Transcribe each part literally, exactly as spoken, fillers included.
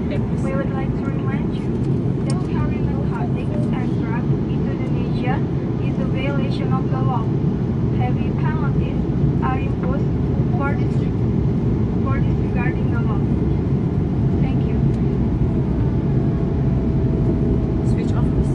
We would like to remind you that carrying narcotics and drugs into Indonesia is a violation of the law. Heavy penalties are imposed for, dis- for disregarding the law. Thank you. Switch off, please.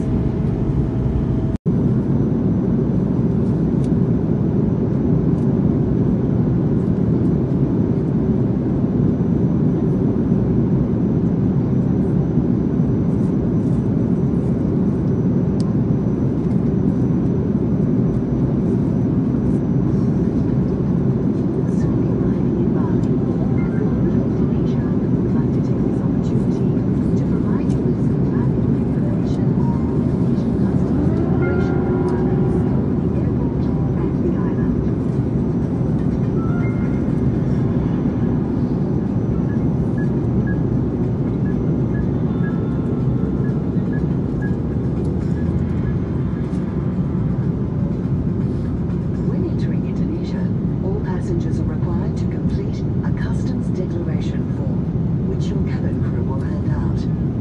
Passengers are required to complete a customs declaration form, which your cabin crew will hand out.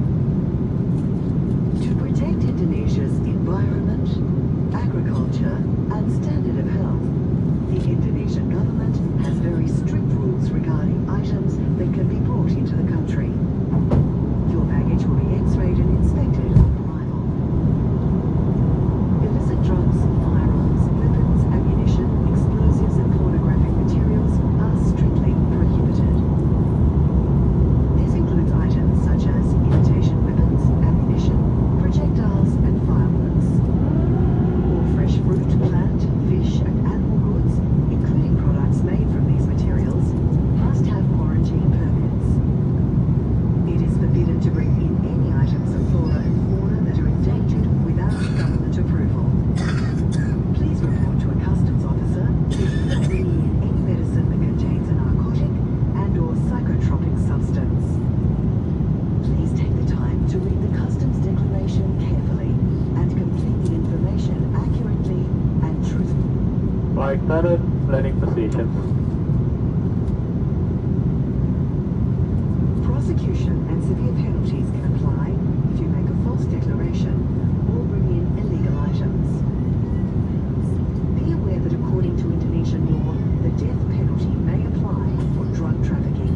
To protect Indonesia's environment, agriculture, and standard of health, the Indonesian government has very strict rules regarding items that can be brought into the country. Your baggage will be X-rayed and inspected on arrival. Illicit drugs, firearms, weapons, ammunition, explosives, and pornographic materials are strictly prohibited. This includes items such as imitation weapons, ammunition, projectiles, and fireworks. All fresh fruit, plant, fish, and animal goods, including products made from these materials, must have quarantine permits. It is forbidden to bring in any items of flora and fauna that are endangered without government approval. Please report to a customs officer if you are bringing in any medicine that contains a narcotic and or psychotropic substance. Please take the time to read the customs declaration carefully and complete the information accurately and truthfully. Flight attendant, landing position. Prosecution and severe penalties can apply if you make a false declaration or bring in illegal items. Be aware that according to Indonesian law, the death penalty may apply for drug trafficking.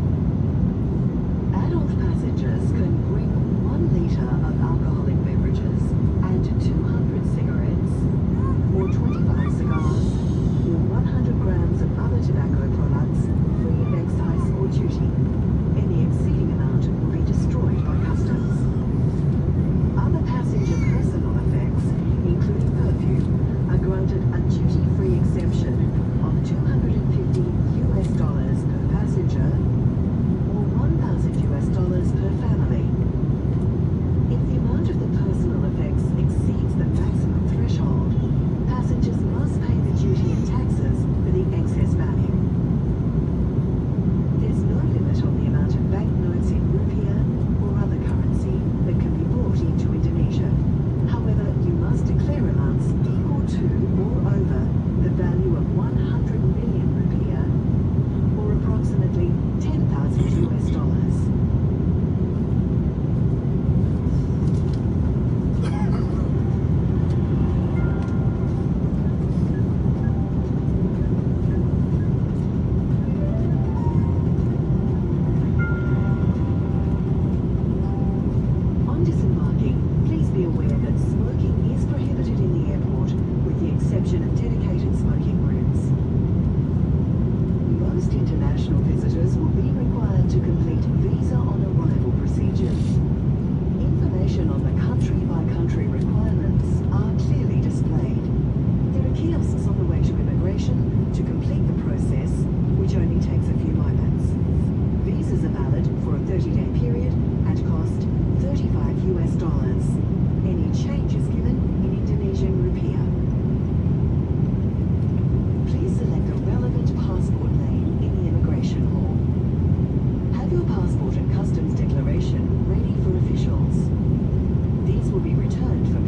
Adult passengers can bring one litre of alcoholic beverages and two hundred cigarettes, or twenty-five cigars, or one hundred grams of other tobacco products free of excise or duty. Any exceeding amount will be destroyed by customs. Other passenger personal effects, including perfume, are granted a duty-free exemption of two hundred fifty US dollars per passenger or one thousand US dollars per family. If the amount of the personal effects exceeds the maximum threshold, passengers must pay the duty and taxes for the excess value. There's no limit on the amount of banknotes in rupiah or other currency that can be brought into Indonesia. However, you must declare amounts equal to or over the value of one hundred million rupiah, or approximately ten thousand US dollars. On disembarking, please be aware that smoking is prohibited in the airport, with the exception of dedicated smoking rooms. Most international visitors will be required to complete visa on arrival procedures. Information on the country-by-country requirements are clearly displayed. There are kiosks on the way to immigration to complete the process, which only takes a few moments. Visas are valid for a thirty-day period and cost thirty-five US dollars. Any change is given in Indonesian rupiah. Please select a relevant passport lane in the immigration hall. Have your passport and customs declaration ready for officials. These will be returned for